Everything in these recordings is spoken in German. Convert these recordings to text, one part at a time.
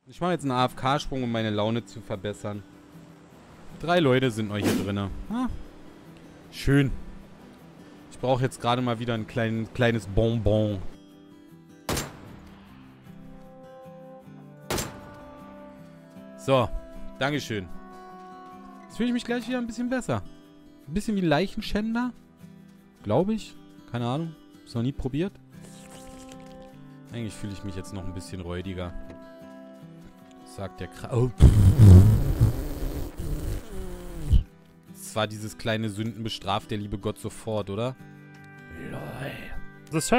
Ich mache jetzt einen AFK-Sprung, um meine Laune zu verbessern. 3 Leute sind noch hier drin. Ah, schön. Ich brauche jetzt gerade mal wieder ein kleines Bonbon. So, Dankeschön. Jetzt fühle ich mich gleich wieder ein bisschen besser. Ein bisschen wie Leichenschänder. Glaube ich. Keine Ahnung. Ist noch nie probiert. Eigentlich fühle ich mich jetzt noch ein bisschen räudiger. Sagt der Oh. Zwar dieses kleine Sünden bestraft der liebe Gott sofort, oder? The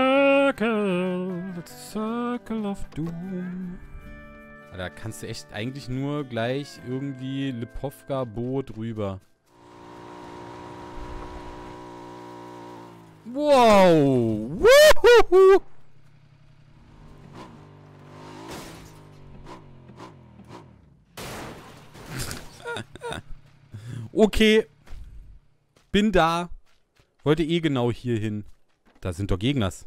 circle of doom. Da kannst du echt eigentlich nur gleich irgendwie Lipovka-Boot rüber. Wow! Woohoo! Okay. Bin da. Wollte eh genau hier hin. Da sind doch Gegners.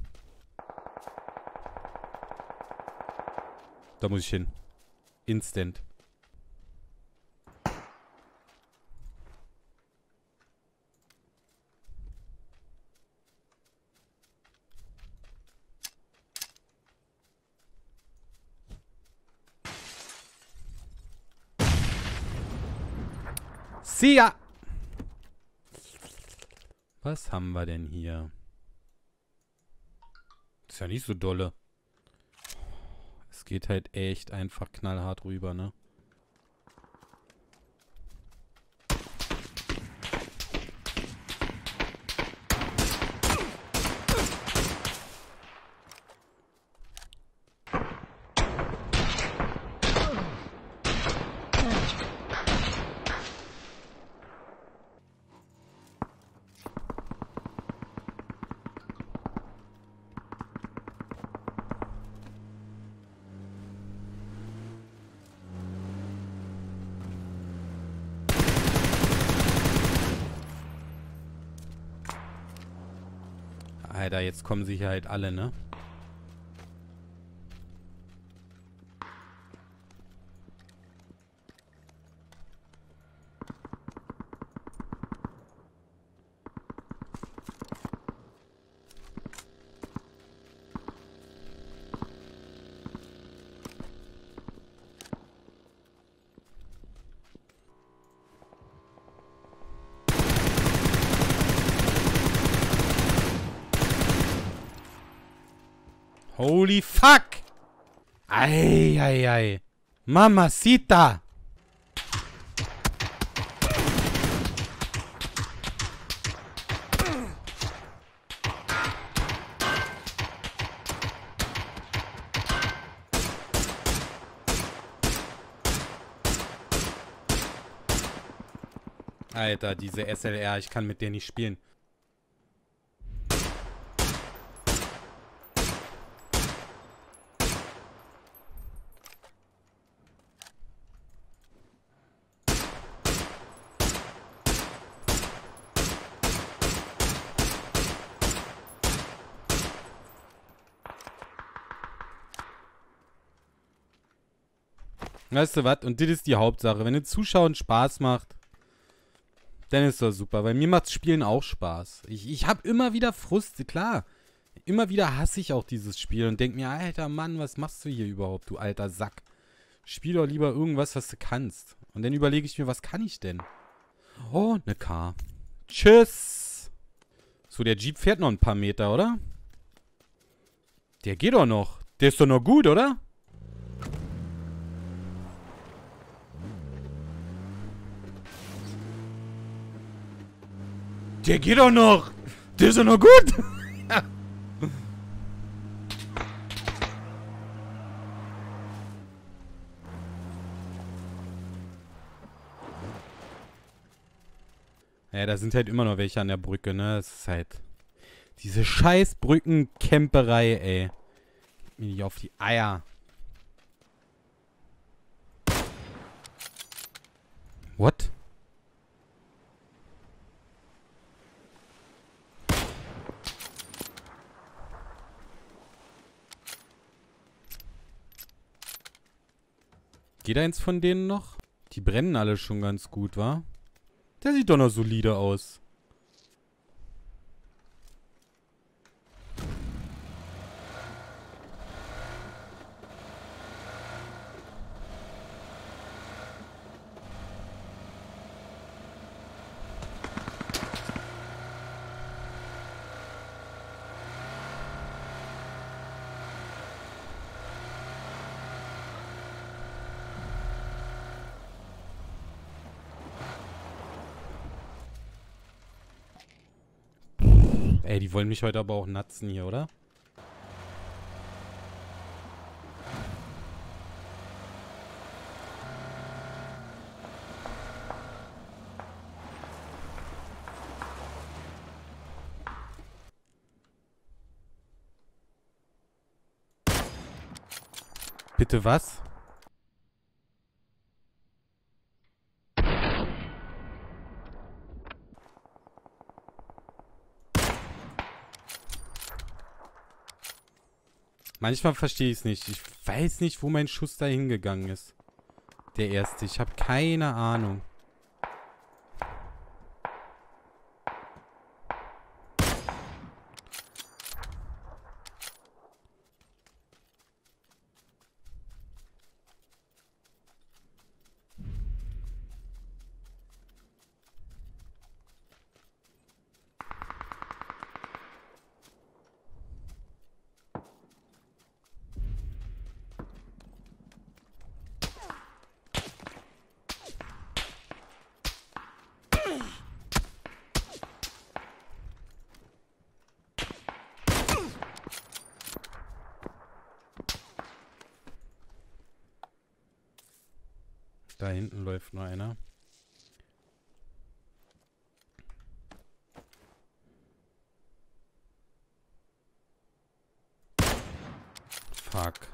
Da muss ich hin. Instant. See ya! Was haben wir denn hier? Ist ja nicht so dolle. Es geht halt echt einfach knallhart rüber, ne? Alter, jetzt kommen sie hier halt alle, ne? Holy fuck! Ei. Mamacita! Alter, diese SLR, ich kann mit der nicht spielen. Weißt du was? Und das ist die Hauptsache. Wenn das Zuschauen Spaß macht, dann ist das super. Weil mir macht Spielen auch Spaß. Ich habe immer wieder Frust, klar. Immer wieder hasse ich auch dieses Spiel und denke mir, alter Mann, was machst du hier überhaupt, du alter Sack? Spiel doch lieber irgendwas, was du kannst. Und dann überlege ich mir, was kann ich denn? Oh, eine Car. Tschüss. So, der Jeep fährt noch ein paar Meter, oder? Der geht doch noch. Der ist doch noch gut, oder? Der geht doch noch. Der ist doch noch gut. Ja, da sind halt immer noch welche an der Brücke, ne? Das ist halt diese scheiß Brückencamperei, ey. Geht mir nicht auf die Eier. What? Geht eins von denen noch? Die brennen alle schon ganz gut, wa? Der sieht doch noch solide aus. Ey, die wollen mich heute aber auch natzen hier, oder? Bitte was? Manchmal verstehe ich es nicht. Ich weiß nicht, wo mein Schuss da hingegangen ist. Der erste. Ich habe keine Ahnung. Da hinten läuft nur einer. Fuck.